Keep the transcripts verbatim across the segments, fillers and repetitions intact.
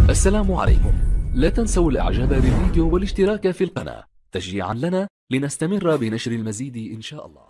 السلام عليكم. لا تنسوا الاعجاب بالفيديو والاشتراك في القناة تشجيعا لنا لنستمر بنشر المزيد ان شاء الله.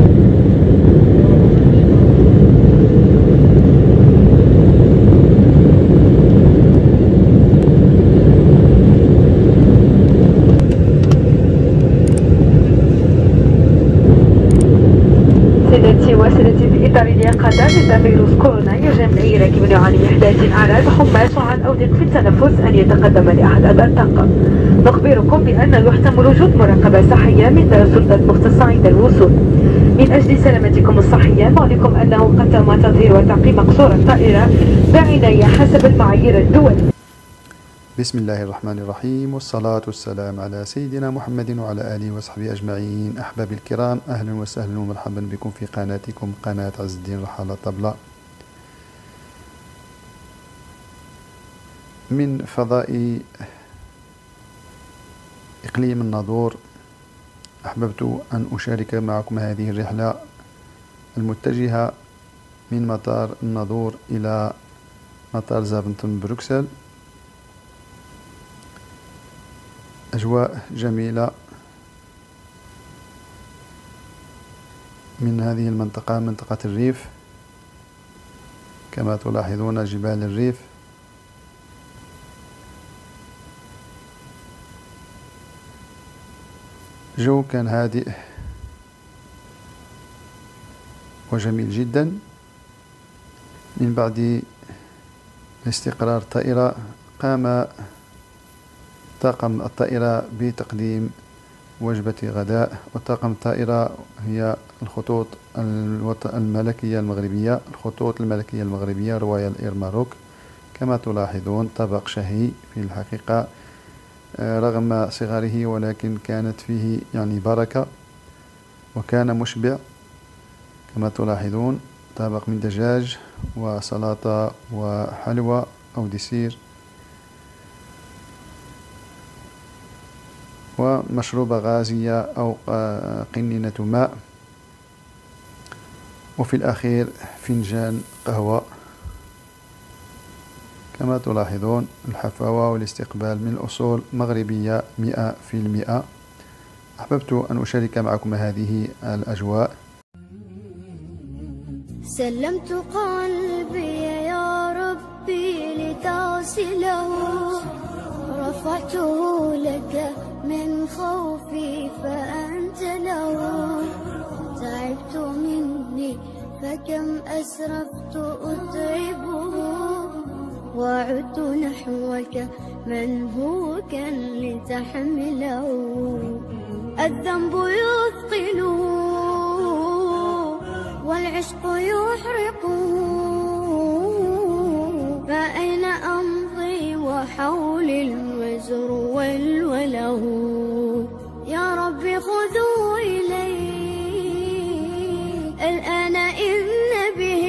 سيداتي وسادتي، في إطار اليقظة ضد فيروس كورونا يرجى من أي راكب يعاني من إحداث أعراض حمى صعد أو ضيق في التنفس أن يتقدم لأحد أدوات الطاقة. نخبركم بأنه يحتمل وجود مراقبة صحية من السلطات المختصة عند الوصول. من أجل سلامتكم الصحية نعلمكم أنه قد تم تطهير وتعقيم مقصورة الطائرة بعناية حسب المعايير الدولية. بسم الله الرحمن الرحيم، والصلاة والسلام على سيدنا محمد وعلى آله وصحبه أجمعين. أحبابي الكرام، أهلا وسهلا ومرحبا بكم في قناتكم قناة عز الدين رحالة طبلة من فضاء إقليم الناظور. أحببت أن أشارك معكم هذه الرحلة المتجهة من مطار الناظور إلى مطار زافنتم بروكسل. أجواء جميلة من هذه المنطقة، منطقة الريف، كما تلاحظون جبال الريف. جو كان هادئ وجميل جدا. من بعد استقرار الطائرة قام طاقم الطائرة بتقديم وجبة غداء. وطاقم الطائرة هي الخطوط الملكية المغربية، الخطوط الملكية المغربية رويال اير ماروك. كما تلاحظون طبق شهي في الحقيقة رغم صغره، ولكن كانت فيه يعني بركة وكان مشبع. كما تلاحظون طبق من دجاج وسلطة وحلوى أو ديسير ومشروبة غازية أو قنينة ماء، وفي الأخير فنجان قهوة. كما تلاحظون الحفاوة والاستقبال من الأصول مغربية مئة في المئة. أحببت أن أشارك معكم هذه الأجواء. سلمت قلبي يا ربي لتصله، رفعته لك من خوفي فأنت له. تعبت مني فكم أسرفت أتعبه، وعدت نحوك من هو كان لتحمله. الذنب يثقله والعشق يحرقه، فأين أمضي وحولي الوزر والوله. يا ربي خذوا إلي الآن إذن به،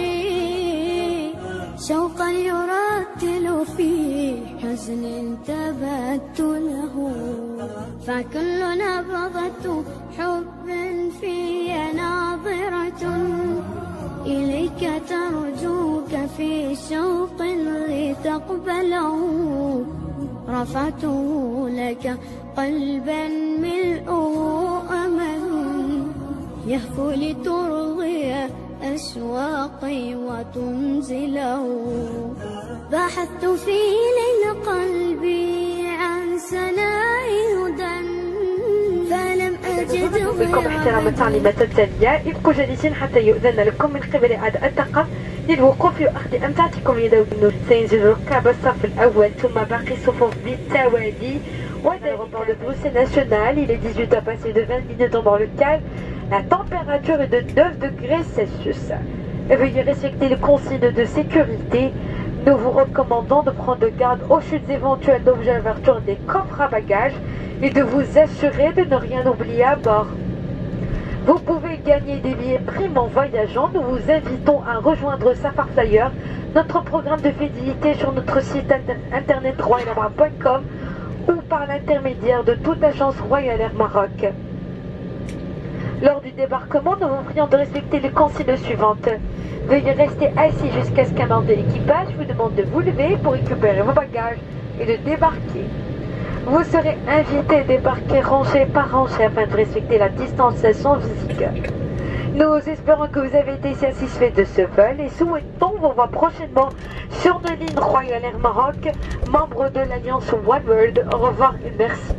شوقا يرتل في حزن تبت له. فكل نبضة حب في ناظرة إليك ترجوك في شوق لتقبله. رفعته لك قلبا ملؤه أمل يهفو لترضي أشواقي وتنزله. بحثت في ليل قلبي عن سناء هدى فلم أجد بكم احترام التعليمات التالية. ابقوا جالسين حتى يؤذن لكم من قبل أعداء الطاقة للوقوف وأخذ أمتعتكم اليدوية. سينزل ركاب الصف الأول ثم باقي الصفوف بالتوالي. L'aéroport de Bruxelles National, il est dix-huit heures passées de vingt minutes dans le calme. La température est de neuf degrés Celsius. Veuillez respecter les consignes de sécurité. Nous vous recommandons de prendre garde aux chutes éventuelles d'objets à l'ouverture des coffres à bagages et de vous assurer de ne rien oublier à bord. Vous pouvez gagner des billets primes en voyageant. Nous vous invitons à rejoindre Safar Flyer, notre programme de fidélité sur notre site internet royal air point com ou par l'intermédiaire de toute agence Royal Air Maroc. Lors du débarquement, nous vous prions de respecter les consignes suivantes. Veuillez rester assis jusqu'à ce qu'un membre de l'équipage vous demande de vous lever pour récupérer vos bagages et de débarquer. Vous serez invité à débarquer rangé par rangée afin de respecter la distanciation physique. Nous espérons que vous avez été satisfaits de ce vol et souhaitons vous voir prochainement sur nos lignes Royal Air Maroc, membre de l'alliance One World. Au revoir et merci.